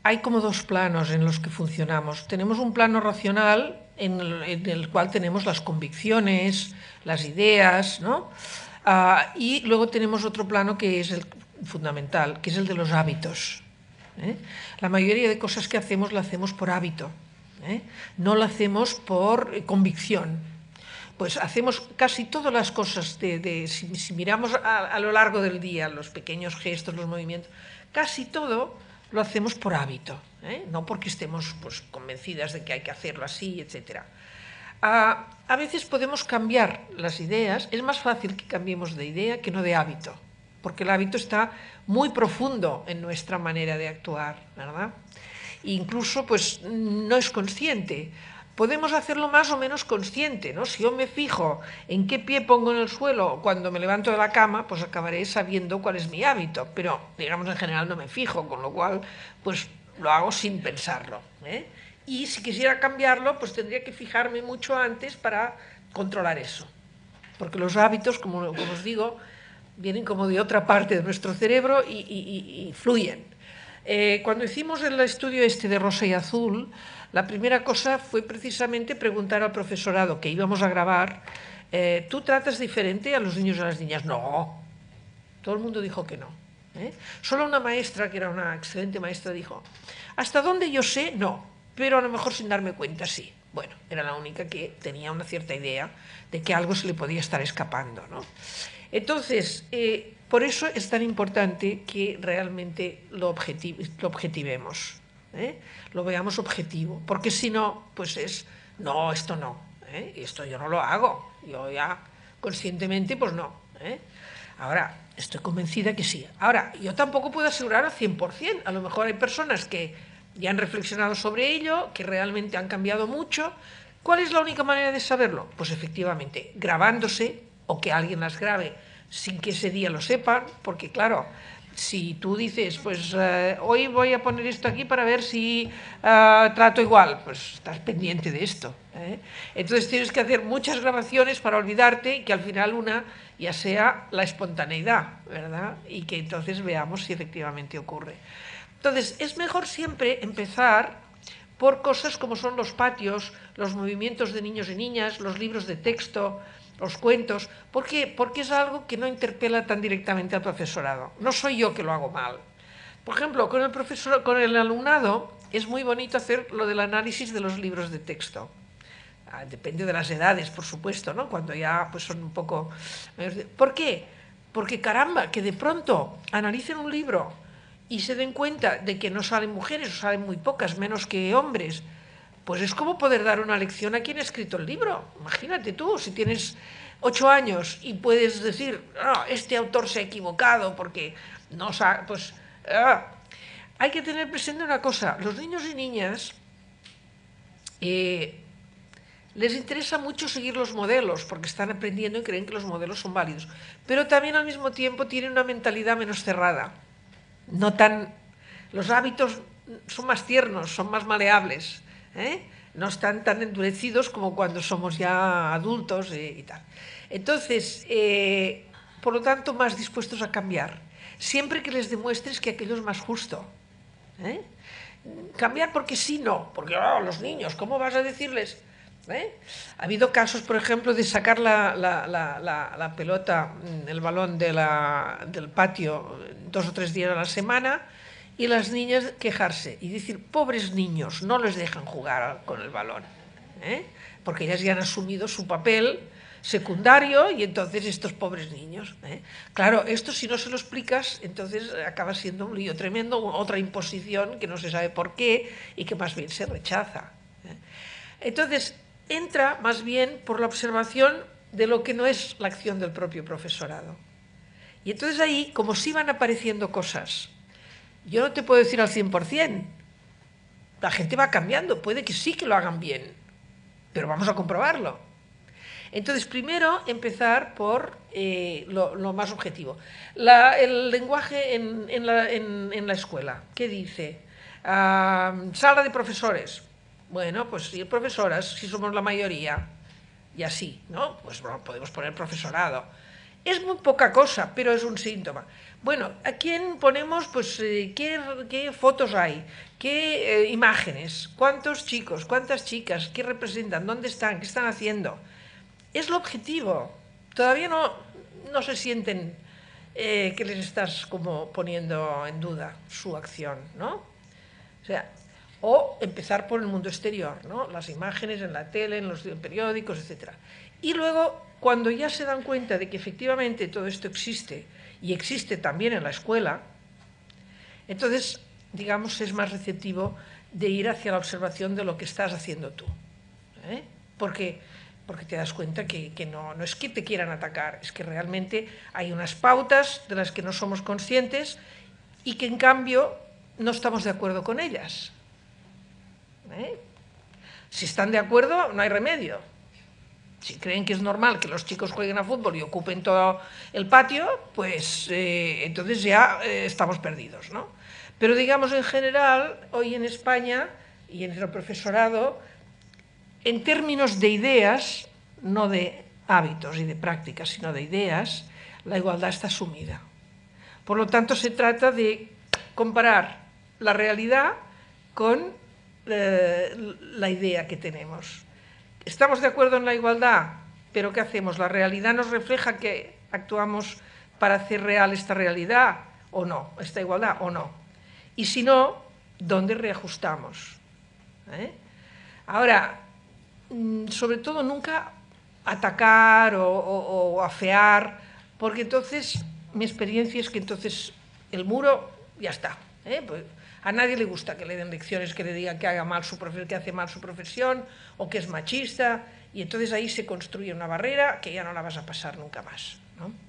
hay como dos planos en los que funcionamos. Tenemos un plano racional en el cual tenemos las convicciones, las ideas, ¿no? Y luego tenemos otro plano que es el fundamental, que es el de los hábitos. La mayoría de cosas que hacemos la hacemos por hábito, no la hacemos por convicción. Pues hacemos casi todas las cosas, si miramos a lo largo del día, los pequeños gestos, los movimientos, casi todo lo hacemos por hábito, no porque estemos pues, convencidas de que hay que hacerlo así, etc. A veces podemos cambiar las ideas, es más fácil que cambiemos de idea que no de hábito, porque el hábito está muy profundo en nuestra manera de actuar, ¿verdad? E incluso pues no es consciente. Podemos hacerlo más o menos consciente, ¿no? Si yo me fijo en qué pie pongo en el suelo cuando me levanto de la cama, pues acabaré sabiendo cuál es mi hábito, pero digamos en general no me fijo, con lo cual pues lo hago sin pensarlo, Y si quisiera cambiarlo, pues tendría que fijarme mucho antes para controlar eso, porque los hábitos, como os digo, vienen como de otra parte de nuestro cerebro y fluyen. Cuando hicimos el estudio este de rosa y azul, la primera cosa fue precisamente preguntar al profesorado que íbamos a grabar, ¿tú tratas diferente a los niños y a las niñas? No, todo el mundo dijo que no. Solo una maestra, que era una excelente maestra, dijo, hasta donde yo sé, no, pero a lo mejor sin darme cuenta sí. Bueno, era la única que tenía una cierta idea de que algo se le podía estar escapando, ¿no? Entonces, por eso es tan importante que realmente lo objetivemos, lo veamos objetivo, porque si no, pues es, no, esto no, esto yo no lo hago, yo ya conscientemente, pues no. Ahora, estoy convencida que sí. Ahora, yo tampoco puedo asegurar al 100%, a lo mejor hay personas que ya han reflexionado sobre ello, que realmente han cambiado mucho. ¿Cuál es la única manera de saberlo? Pues efectivamente, grabándose o que alguien las grabe sin que ese día lo sepan, porque claro, si tú dices, pues hoy voy a poner esto aquí para ver si trato igual, pues estás pendiente de esto. Entonces tienes que hacer muchas grabaciones para olvidarte y que al final una ya sea la espontaneidad, ¿verdad? Y que entonces veamos si efectivamente ocurre. Entonces, es mejor siempre empezar por cosas como son los patios, los movimientos de niños y niñas, los libros de texto, los cuentos. ¿Por qué? Porque es algo que no interpela tan directamente al profesorado. No soy yo que lo hago mal. Por ejemplo, con el alumnado es muy bonito hacer lo del análisis de los libros de texto. Depende de las edades, por supuesto, ¿no? Cuando ya pues, son un poco... ¿Por qué? Porque caramba, que de pronto analicen un libro y se den cuenta de que no salen mujeres, o salen muy pocas, menos que hombres, pues es como poder dar una lección a quien ha escrito el libro. Imagínate tú, si tienes 8 años y puedes decir, este autor se ha equivocado porque no sabe, pues... Hay que tener presente una cosa, los niños y niñas les interesa mucho seguir los modelos porque están aprendiendo y creen que los modelos son válidos, pero también al mismo tiempo tienen una mentalidad menos cerrada. No tan, los hábitos son más tiernos, son más maleables, no están tan endurecidos como cuando somos ya adultos y tal. Entonces, por lo tanto, más dispuestos a cambiar, siempre que les demuestres que aquello es más justo. Cambiar porque sí, no, porque los niños, ¿cómo vas a decirles? Ha habido casos, por ejemplo, de sacar la pelota, el balón del patio 2 o 3 días a la semana y las niñas quejarse y decir, pobres niños, no les dejan jugar con el balón, porque ellas ya han asumido su papel secundario y entonces estos pobres niños. Claro, esto si no se lo explicas, entonces acaba siendo un lío tremendo, otra imposición que no se sabe por qué y que más bien se rechaza. Entonces, entra más bien por la observación de lo que no es la acción del propio profesorado. Y entonces ahí, como si van apareciendo cosas, yo no te puedo decir al 100%, la gente va cambiando, puede que sí que lo hagan bien, pero vamos a comprobarlo. Entonces, primero, empezar por lo más objetivo. El lenguaje en la escuela, ¿qué dice? Sala de profesores. Bueno, pues si profesoras, si somos la mayoría, y así, ¿no? Pues bueno, podemos poner profesorado. Es muy poca cosa, pero es un síntoma. Bueno, ¿a quién ponemos, pues, qué fotos hay? ¿Qué imágenes? ¿Cuántos chicos? ¿Cuántas chicas? ¿Qué representan? ¿Dónde están? ¿Qué están haciendo? Es lo objetivo. Todavía no se sienten que les estás como poniendo en duda su acción, ¿no? O sea, o empezar por el mundo exterior, ¿no? Las imágenes en la tele, en los periódicos, etc. Y luego, cuando ya se dan cuenta de que efectivamente todo esto existe, y existe también en la escuela, entonces, digamos, es más receptivo de ir hacia la observación de lo que estás haciendo tú. Porque te das cuenta que no es que te quieran atacar, es que realmente hay unas pautas de las que no somos conscientes y que en cambio no estamos de acuerdo con ellas. Si están de acuerdo, no hay remedio. Si creen que es normal que los chicos jueguen a fútbol y ocupen todo el patio, pues entonces ya estamos perdidos, ¿no? Pero digamos, en general, hoy en España y en el profesorado, en términos de ideas, no de hábitos y de prácticas, sino de ideas, la igualdad está asumida. Por lo tanto, se trata de comparar la realidad con la idea que tenemos. Estamos de acuerdo en la igualdad, pero ¿qué hacemos? ¿La realidad nos refleja que actuamos para hacer real esta realidad o no? ¿Esta igualdad o no? Y si no, ¿dónde reajustamos? Ahora, sobre todo nunca atacar o afear, porque entonces mi experiencia es que entonces el muro ya está. Pues a nadie le gusta que le den lecciones, que le digan que haga mal que hace mal su profesión o que es machista, y entonces ahí se construye una barrera que ya no la vas a pasar nunca más, ¿no?